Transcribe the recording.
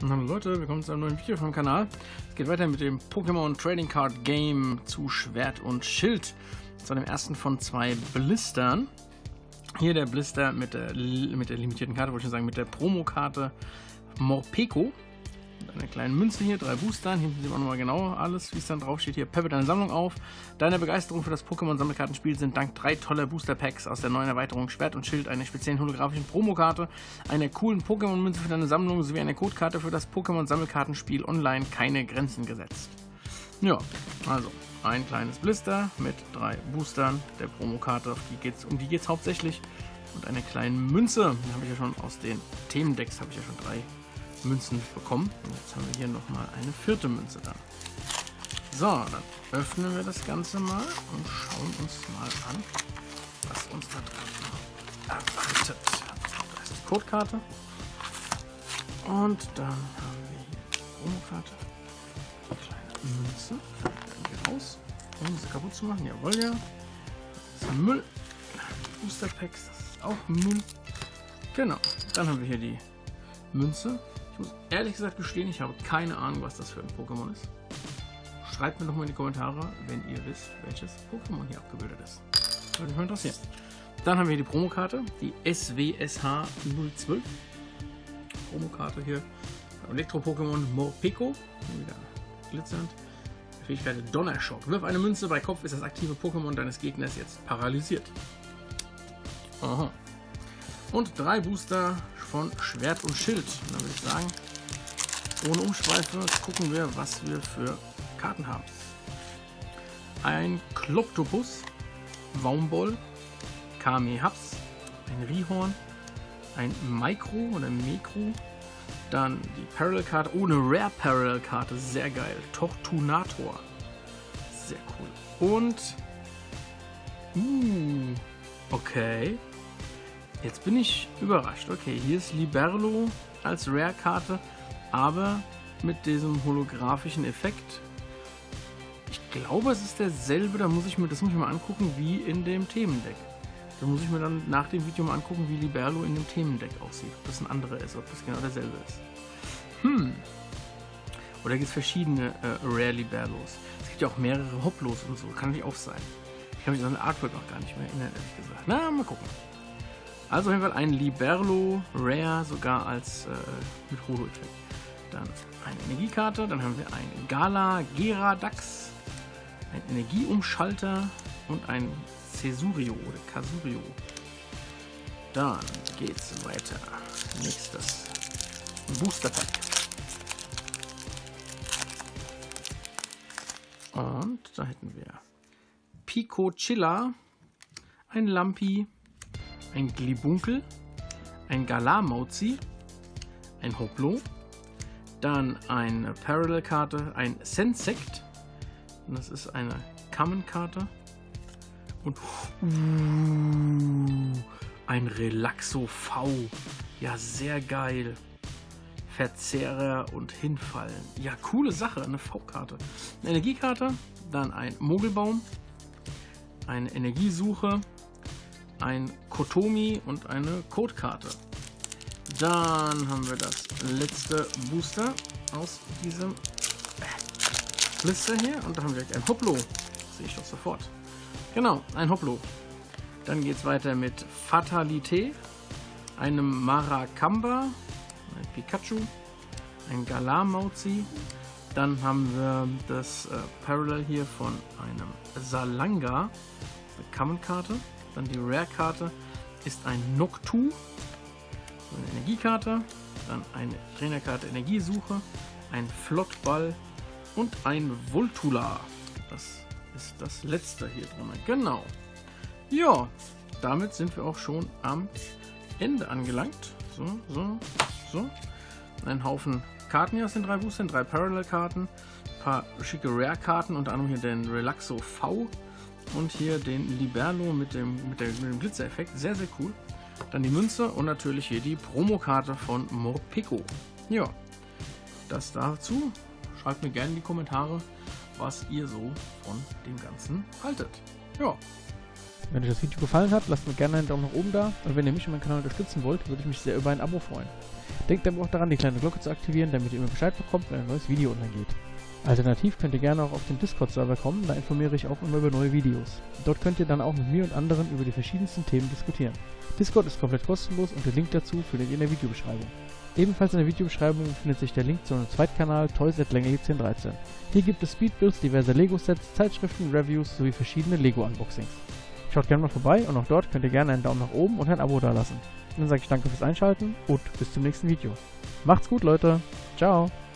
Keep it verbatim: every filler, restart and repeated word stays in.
Hallo Leute, willkommen zu einem neuen Video vom Kanal. Es geht weiter mit dem Pokémon Trading Card Game zu Schwert und Schild. Zu dem ersten von zwei Blistern. Hier der Blister mit der, mit der limitierten Karte, wollte ich schon sagen, mit der Promokarte Morpeko. Mit einer kleinen Münze hier, drei Boostern. Hinten sieht man nochmal genau alles, wie es dann drauf steht. Hier, peppe deine Sammlung auf. Deine Begeisterung für das Pokémon-Sammelkartenspiel sind dank drei toller Booster-Packs aus der neuen Erweiterung Schwert und Schild, einer speziellen holographischen Promokarte, einer coolen Pokémon-Münze für deine Sammlung sowie einer Codekarte für das Pokémon-Sammelkartenspiel online keine Grenzen gesetzt. Ja, also ein kleines Blister mit drei Boostern der Promokarte, auf die geht's, um die geht es hauptsächlich. Und eine kleine Münze, da habe ich ja schon aus den Themendecks, habe ich ja schon drei Münzen bekommen. Und jetzt haben wir hier nochmal eine vierte Münze da. So, dann öffnen wir das Ganze mal und schauen uns mal an, was uns da drin erwartet. Da ist die Codekarte. Und dann haben wir hier die Promokarte. Eine kleine Münze. Dann hier raus, um sie kaputt zu machen. Jawohl, ja. Das ist Müll. Booster Packs, das ist auch Müll. Genau. Dann haben wir hier die Münze. Ich muss ehrlich gesagt gestehen, ich habe keine Ahnung, was das für ein Pokémon ist. Schreibt mir doch mal in die Kommentare, wenn ihr wisst, welches Pokémon hier abgebildet ist. Das würde mich mal interessieren. Dann haben wir hier die Promokarte, die S W S H null zwölf. Promokarte hier. Elektro-Pokémon Morpeko. Wieder glitzernd. Fähigkeit Donnerschock. Wirf eine Münze, bei Kopf ist das aktive Pokémon deines Gegners jetzt paralysiert. Aha. Und drei Booster von Schwert und Schild. Und dann würde ich sagen, ohne Umschweife gucken wir, was wir für Karten haben. Ein Kloptopus, Waumbol, Kamehaps, ein Rihorn, ein Micro oder Mekro, dann die Parallel-Karte, ohne Rare Parallel-Karte, sehr geil, Tortunator, sehr cool. Und, uh, okay. Jetzt bin ich überrascht. Okay, hier ist Liberlo als Rare-Karte, aber mit diesem holographischen Effekt. Ich glaube, es ist derselbe, da muss ich mir, das muss ich mir mal angucken, wie in dem Themendeck. Da muss ich mir dann nach dem Video mal angucken, wie Liberlo in dem Themendeck aussieht. Ob das ein anderer ist, ob das genau derselbe ist. Hm. Oder gibt es verschiedene äh, Rare Liberlos? Es gibt ja auch mehrere Hoplos und so, kann natürlich auch sein. Ich kann mich an den Artwork auch gar nicht mehr erinnern, ehrlich gesagt. Na, mal gucken. Also auf jeden Fall ein Liberlo Rare, sogar als äh, mit Holo-Effekt. Dann eine Energiekarte, dann haben wir einen Gala Geradax, ein Energieumschalter und ein Cesurio oder Casurio. Dann geht's weiter. Nächstes Booster Pack. Und da hätten wir Picochilla, ein Lampi, ein Glibunkel, ein Galamauzi, ein Hoplo, dann eine Parallel-Karte, ein Sensect, und das ist eine Common-Karte, und uh, ein Relaxo V, ja sehr geil, Verzehrer und Hinfallen, ja coole Sache, eine V-Karte, eine Energiekarte, dann ein Mogelbaum, eine Energiesuche, ein Kotomi und eine Codekarte. Dann haben wir das letzte Booster aus diesem Blister hier und da haben wir ein Hoplo. Das sehe ich doch sofort. Genau, ein Hoplo. Dann geht es weiter mit Fatalité, einem Maracamba, ein Pikachu, ein Galamauzi. Dann haben wir das äh, Parallel hier von einem Salanga, eine Common-Karte. Dann die Rare-Karte ist ein Noctu, eine Energiekarte, dann eine Trainerkarte Energiesuche, ein Flottball und ein Voltula. Das ist das letzte hier drin. Genau. Ja, damit sind wir auch schon am Ende angelangt. So, so, so. Ein Haufen Karten hier aus den drei Boostern, drei Parallel-Karten, ein paar schicke Rare-Karten, unter anderem hier den Relaxo V. Und hier den Liberlo mit dem, mit, der, mit dem Glitzer-Effekt. Sehr, sehr cool. Dann die Münze und natürlich hier die Promokarte von Morpeko. Ja, das dazu. Schreibt mir gerne in die Kommentare, was ihr so von dem Ganzen haltet. Ja. Wenn euch das Video gefallen hat, lasst mir gerne einen Daumen nach oben da. Und wenn ihr mich und meinen Kanal unterstützen wollt, würde ich mich sehr über ein Abo freuen. Denkt aber auch daran, die kleine Glocke zu aktivieren, damit ihr immer Bescheid bekommt, wenn ein neues Video online geht. Alternativ könnt ihr gerne auch auf den Discord-Server kommen, da informiere ich auch immer über neue Videos. Dort könnt ihr dann auch mit mir und anderen über die verschiedensten Themen diskutieren. Discord ist komplett kostenlos und den Link dazu findet ihr in der Videobeschreibung. Ebenfalls in der Videobeschreibung findet sich der Link zu einem Zweitkanal Toys at Länge zehn dreizehn. Hier gibt es Speedbuilds, diverse Lego-Sets, Zeitschriften, Reviews sowie verschiedene Lego-Unboxings. Schaut gerne mal vorbei und auch dort könnt ihr gerne einen Daumen nach oben und ein Abo dalassen. Dann sage ich danke fürs Einschalten und bis zum nächsten Video. Macht's gut, Leute. Ciao.